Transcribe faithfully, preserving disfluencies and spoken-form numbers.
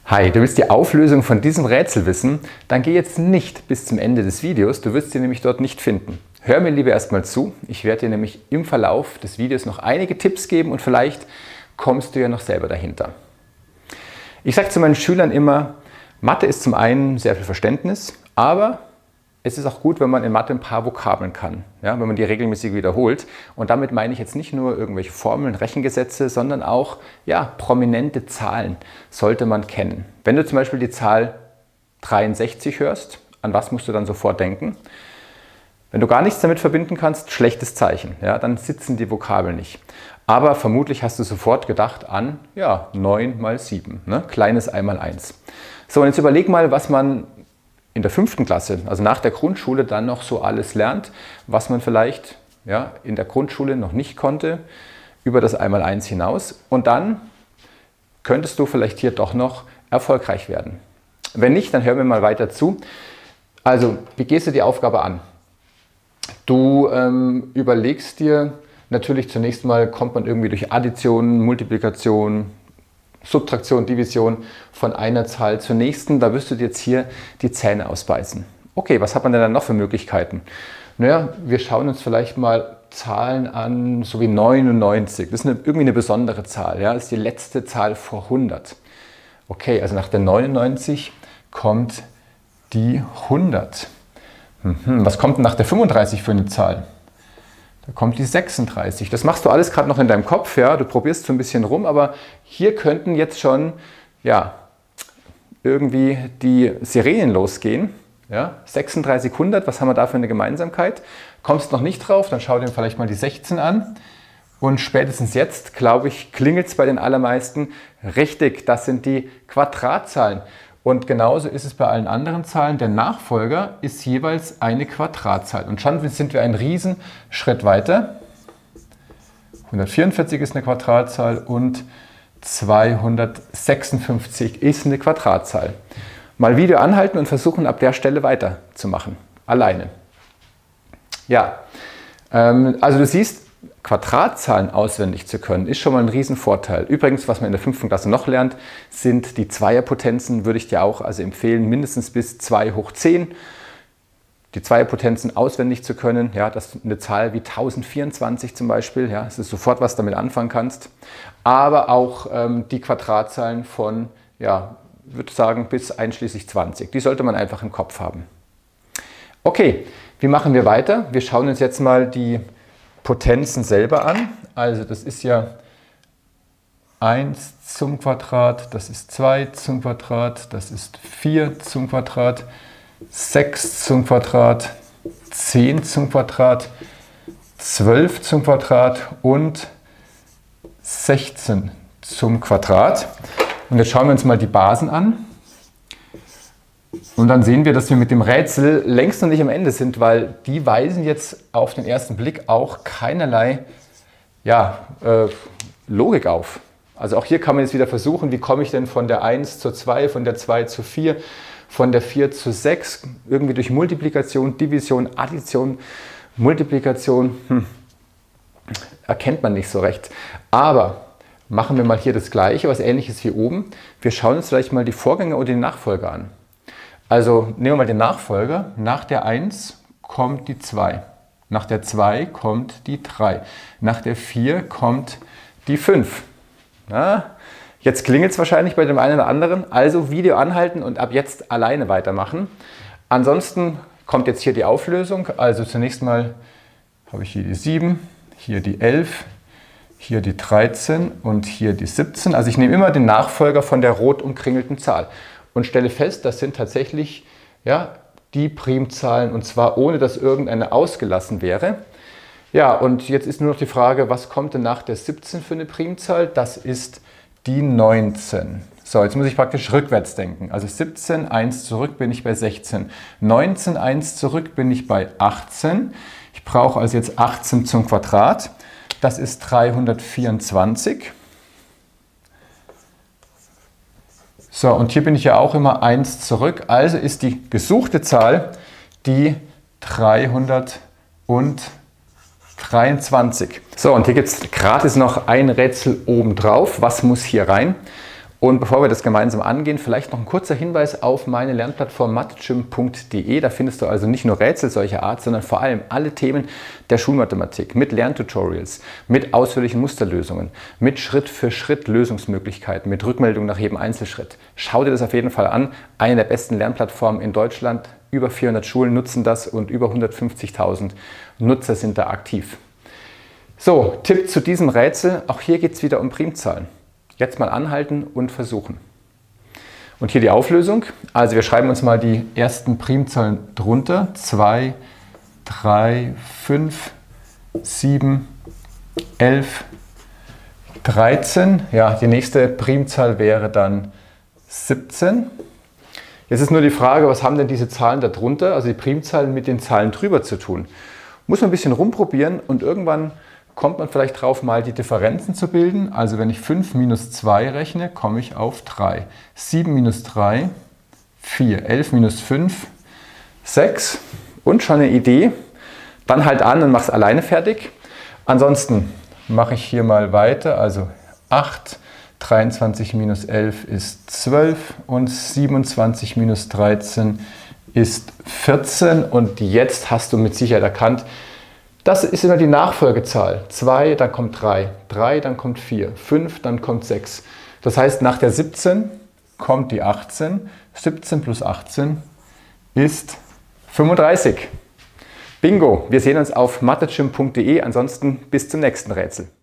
Hi, du willst die Auflösung von diesem Rätsel wissen? Dann geh jetzt nicht bis zum Ende des Videos, du wirst sie nämlich dort nicht finden. Hör mir lieber erstmal zu, ich werde dir nämlich im Verlauf des Videos noch einige Tipps geben und vielleicht kommst du ja noch selber dahinter. Ich sage zu meinen Schülern immer, Mathe ist zum einen sehr viel Verständnis, aber es ist auch gut, wenn man in Mathe ein paar Vokabeln kann, ja, wenn man die regelmäßig wiederholt. Und damit meine ich jetzt nicht nur irgendwelche Formeln, Rechengesetze, sondern auch ja, prominente Zahlen sollte man kennen. Wenn du zum Beispiel die Zahl dreiundsechzig hörst, an was musst du dann sofort denken? Wenn du gar nichts damit verbinden kannst, schlechtes Zeichen, ja, dann sitzen die Vokabeln nicht. Aber vermutlich hast du sofort gedacht an ja, neun mal sieben, ne? Kleines einmal eins. So, und jetzt überleg mal, was man in der fünften Klasse, also nach der Grundschule, dann noch so alles lernt, was man vielleicht ja, in der Grundschule noch nicht konnte, über das Einmaleins hinaus. Und dann könntest du vielleicht hier doch noch erfolgreich werden. Wenn nicht, dann hör mir mal weiter zu. Also, wie gehst du die Aufgabe an? Du ähm, überlegst dir natürlich zunächst mal, kommt man irgendwie durch Addition, Multiplikation, Subtraktion, Division von einer Zahl zur nächsten. Da wirst du dir jetzt hier die Zähne ausbeißen. Okay, was hat man denn dann noch für Möglichkeiten? Naja, wir schauen uns vielleicht mal Zahlen an, so wie neunundneunzig. Das ist eine, irgendwie eine besondere Zahl. Ja? Das ist die letzte Zahl vor hundert. Okay, also nach der neunundneunzig kommt die hundert. Mhm. Was kommt denn nach der fünfunddreißig für eine Zahl? Da kommt die sechsunddreißig. Das machst du alles gerade noch in deinem Kopf, ja, du probierst so ein bisschen rum, aber hier könnten jetzt schon ja, irgendwie die Sirenen losgehen. Ja, sechsunddreißig, hundert, was haben wir da für eine Gemeinsamkeit? Kommst noch nicht drauf, dann schau dir vielleicht mal die sechzehn an. Und spätestens jetzt, glaube ich, klingelt es bei den allermeisten. Richtig, das sind die Quadratzahlen. Und genauso ist es bei allen anderen Zahlen. Der Nachfolger ist jeweils eine Quadratzahl. Und schon sind wir einen riesen Schritt weiter. hundertvierundvierzig ist eine Quadratzahl und zweihundertsechsundfünfzig ist eine Quadratzahl. Mal Video anhalten und versuchen, ab der Stelle weiterzumachen. Alleine. Ja, ähm, also du siehst, Quadratzahlen auswendig zu können, ist schon mal ein Riesenvorteil. Übrigens, was man in der fünften Klasse noch lernt, sind die Zweierpotenzen, würde ich dir auch also empfehlen, mindestens bis zwei hoch zehn. Die Zweierpotenzen auswendig zu können, ja, das ist eine Zahl wie tausendvierundzwanzig zum Beispiel, ja, das ist sofort, was du damit anfangen kannst. Aber auch ähm, die Quadratzahlen von, ja, würde sagen, bis einschließlich zwanzig. Die sollte man einfach im Kopf haben. Okay, wie machen wir weiter? Wir schauen uns jetzt mal die Potenzen selber an. Also das ist ja eins zum Quadrat, das ist zwei zum Quadrat, das ist vier zum Quadrat, sechs zum Quadrat, zehn zum Quadrat, zwölf zum Quadrat und sechzehn zum Quadrat. Und jetzt schauen wir uns mal die Basen an. Und dann sehen wir, dass wir mit dem Rätsel längst noch nicht am Ende sind, weil die weisen jetzt auf den ersten Blick auch keinerlei ja, äh, Logik auf. Also auch hier kann man jetzt wieder versuchen, wie komme ich denn von der eins zur zwei, von der zwei zu vier, von der vier zu sechs, irgendwie durch Multiplikation, Division, Addition, Multiplikation, hm, erkennt man nicht so recht. Aber machen wir mal hier das Gleiche, was Ähnliches wie oben. Wir schauen uns vielleicht mal die Vorgänger oder die Nachfolger an. Also nehmen wir mal den Nachfolger. Nach der eins kommt die zwei. Nach der zwei kommt die drei. Nach der vier kommt die fünf. Na, jetzt klingelt es wahrscheinlich bei dem einen oder anderen. Also Video anhalten und ab jetzt alleine weitermachen. Ansonsten kommt jetzt hier die Auflösung. Also zunächst mal habe ich hier die sieben, hier die elf, hier die dreizehn und hier die siebzehn. Also ich nehme immer den Nachfolger von der rot umkringelten Zahl. Und stelle fest, das sind tatsächlich ja, die Primzahlen, und zwar ohne, dass irgendeine ausgelassen wäre. Ja, und jetzt ist nur noch die Frage, was kommt denn nach der siebzehn für eine Primzahl? Das ist die neunzehn. So, jetzt muss ich praktisch rückwärts denken. Also siebzehn, eins zurück bin ich bei sechzehn. neunzehn, eins zurück bin ich bei achtzehn. Ich brauche also jetzt achtzehn zum Quadrat. Das ist dreihundertvierundzwanzig. So, und hier bin ich ja auch immer eins zurück, also ist die gesuchte Zahl die dreihundertdreiundzwanzig. So, und hier gibt es gratis noch ein Rätsel obendrauf. Was muss hier rein? Und bevor wir das gemeinsam angehen, vielleicht noch ein kurzer Hinweis auf meine Lernplattform mathegym punkt de. Da findest du also nicht nur Rätsel solcher Art, sondern vor allem alle Themen der Schulmathematik mit Lerntutorials, mit ausführlichen Musterlösungen, mit Schritt-für-Schritt Lösungsmöglichkeiten, mit Rückmeldung nach jedem Einzelschritt. Schau dir das auf jeden Fall an. Eine der besten Lernplattformen in Deutschland. Über vierhundert Schulen nutzen das und über hundertfünfzigtausend Nutzer sind da aktiv. So, Tipp zu diesem Rätsel. Auch hier geht es wieder um Primzahlen. Jetzt mal anhalten und versuchen. Und hier die Auflösung. Also wir schreiben uns mal die ersten Primzahlen drunter. zwei, drei, fünf, sieben, elf, dreizehn. Ja, die nächste Primzahl wäre dann siebzehn. Jetzt ist nur die Frage, was haben denn diese Zahlen da drunter, also die Primzahlen mit den Zahlen drüber zu tun? Muss man ein bisschen rumprobieren und irgendwann kommt man vielleicht drauf, mal die Differenzen zu bilden. Also wenn ich fünf minus zwei rechne, komme ich auf drei. sieben minus drei, vier. elf minus fünf, sechs. Und schon eine Idee. Dann halt an und mach es alleine fertig. Ansonsten mache ich hier mal weiter. Also acht. dreiundzwanzig minus elf ist zwölf und siebenundzwanzig minus dreizehn ist vierzehn. Und jetzt hast du mit Sicherheit erkannt, das ist immer die Nachfolgezahl. zwei, dann kommt drei, drei, dann kommt vier, fünf, dann kommt sechs. Das heißt, nach der siebzehn kommt die achtzehn. siebzehn plus achtzehn ist fünfunddreißig. Bingo! Wir sehen uns auf mathegym punkt de. Ansonsten bis zum nächsten Rätsel.